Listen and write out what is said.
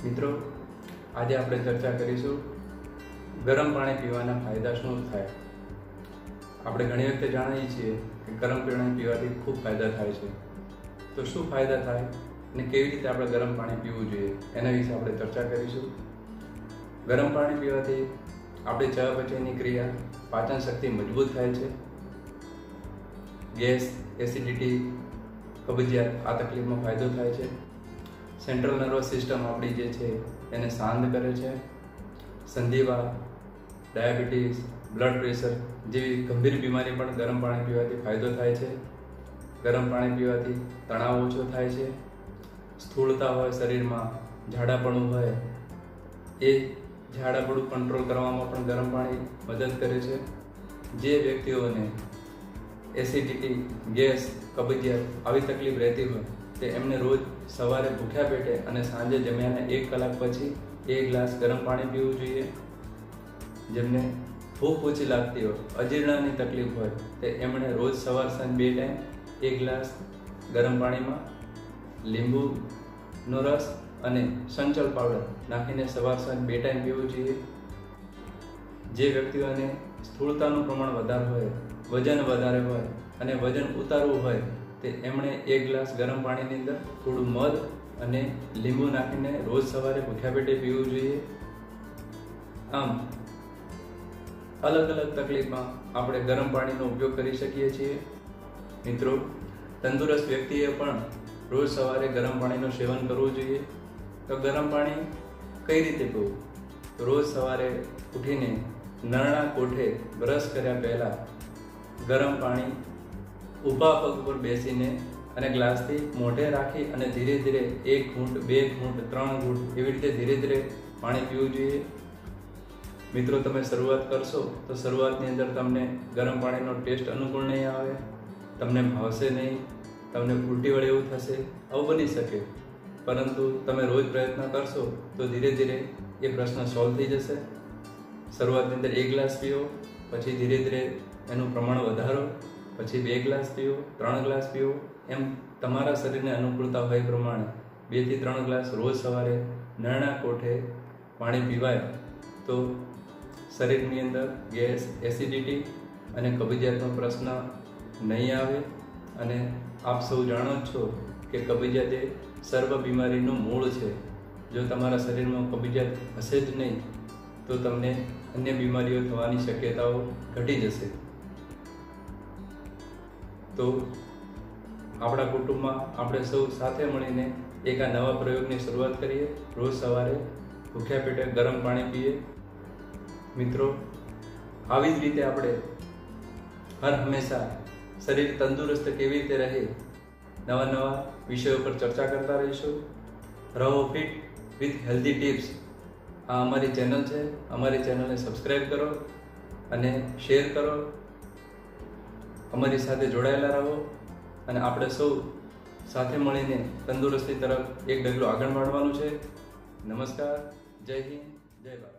મિત્રો, આજે આપણે ચર્ચા કરીશું ગરમ પાણી પીવાના ફાયદા શું થાય। આપણે ઘણી વખતે જાણીએ છીએ કે ગરમ પાણી પીવાથી ખૂબ ફાયદા થાય છે। તો શું ફાયદા થાય અને કેવી રીતે આપણે ગરમ પાણી પીવું જોઈએ એના વિશે આપણે ચર્ચા કરીશું। ગરમ પાણી પીવાથી આપણી ચયાપચયની ક્રિયા, પાચન શક્તિ મજબૂત થાય છે। ગેસ, એસિડિટી, કબજિયાત આ તકલીફમાં ફાયદો થાય છે। સેન્ટ્રલ નર્વસ સિસ્ટમ આપણી જે છે એને શાંત કરે છે। સંધિવા, ડાયાબિટીસ, બ્લડ પ્રેશર જેવી ગંભીર બીમારી પણ ગરમ પાણી પીવાથી ફાયદો થાય છે। ગરમ પાણી પીવાથી તણાવ ઓછો થાય છે। સ્થૂળતા હોય શરીરમાં, ઝાડાપણું હોય, એ ઝાડાપણું કંટ્રોલ કરવામાં પણ ગરમ પાણી મદદ કરે છે। જે વ્યક્તિઓને એસિડિટી, ગેસ, કબજિયાત આવી તકલીફ રહેતી હોય તે એમને રોજ સવારે ભૂખ્યા પેટે અને સાંજે જમ્યાને 1 કલાક પછી 1 ગ્લાસ ગરમ પાણી પીવું જોઈએ। જેમને ભૂખ ઓછી લાગતી હોય, અજીર્ણની તકલીફ હોય તે એમણે રોજ સવાર સાંજ 2 ટાઈમ 1 ગ્લાસ ગરમ પાણીમાં લીંબુનો રસ અને સંચળ પાવડર નાખીને સવાર સાંજ 2 ટાઈમ પીવું જોઈએ। જે વ્યક્તિઓને સ્થૂળતાનું પ્રમાણ વધારે હોય, વજન વધારે હોય અને વજન ઉતારવું હોય તે એમણે 1 ગ્લાસ ગરમ પાણીની અંદર થોડું મધ અને લીંબુ નાખીને રોજ સવારે ભૂખ્યા પેટે પીવું જોઈએ। આમ અલગ અલગ તકલીફમાં આપણે ગરમ પાણીનો ઉપયોગ કરી શકીએ છીએ। મિત્રો, તંદુરસ્ત વ્યક્તિએ પણ રોજ સવારે ગરમ પાણીનું સેવન કરવું જોઈએ। તો ગરમ પાણી કઈ રીતે પીવું? તો રોજ સવારે ઉઠીને નરણા કોઠે બ્રશ કર્યા પહેલાં ગરમ પાણી ઊભા પગ પર બેસીને અને ગ્લાસથી મોઢે રાખી અને ધીરે ધીરે 1 ઘૂંટ, 2 ઘૂંટ, 3 ઘૂંટ એવી રીતે ધીરે ધીરે પાણી પીવું જોઈએ। મિત્રો, તમે શરૂઆત કરશો તો શરૂઆતની અંદર તમને ગરમ પાણીનો ટેસ્ટ અનુકૂળ નહીં આવે, તમને ભાવશે નહીં, તમને ઉલટી વળે એવું થશે, આવું બની શકે। પરંતુ તમે રોજ પ્રયત્ન કરશો તો ધીરે ધીરે એ પ્રશ્ન સોલ્વ થઈ જશે। શરૂઆતની અંદર 1 ગ્લાસ પીવો, પછી ધીરે ધીરે એનું પ્રમાણ વધારો, પછી 2 ગ્લાસ પીવો, 3 ગ્લાસ પીવો, એમ તમારા શરીરને અનુકૂળતા હોય એ પ્રમાણે 2 થી 3 ગ્લાસ રોજ સવારે નરણા કોઠે પાણી પીવાય તો શરીરની અંદર ગેસ, એસિડિટી અને કબજિયાતનો પ્રશ્ન નહીં આવે। અને આપ સૌ જાણો જ છો કે કબજિયાત એ સર્વ બીમારીનું મૂળ છે। જો તમારા શરીરમાં કબજિયાત હશે જ નહીં તો તમને અન્ય બીમારીઓ થવાની શક્યતાઓ ઘટી જશે। તો આપણા કુટુંબમાં આપણે સૌ સાથે મળીને એક આ નવા પ્રયોગની શરૂઆત કરીએ। રોજ સવારે ભૂખ્યા પેટે ગરમ પાણી પીએ। મિત્રો, આવી જ રીતે આપણે હર હંમેશા શરીર તંદુરસ્ત કેવી રીતે રહે નવા નવા વિષયો પર ચર્ચા કરતા રહીશું। રહો ફિટ વિથ હેલ્ધી ટિપ્સ આ અમારી ચેનલ છે। અમારી ચેનલને સબસ્ક્રાઈબ કરો અને શેર કરો। અમારી સાથે જોડાયેલા રહો અને આપણે સૌ સાથે મળીને તંદુરસ્તી તરફ એક ડગલું આગળ વાળવાનું છે। નમસ્કાર, જય હિન્દ, જય ભારત।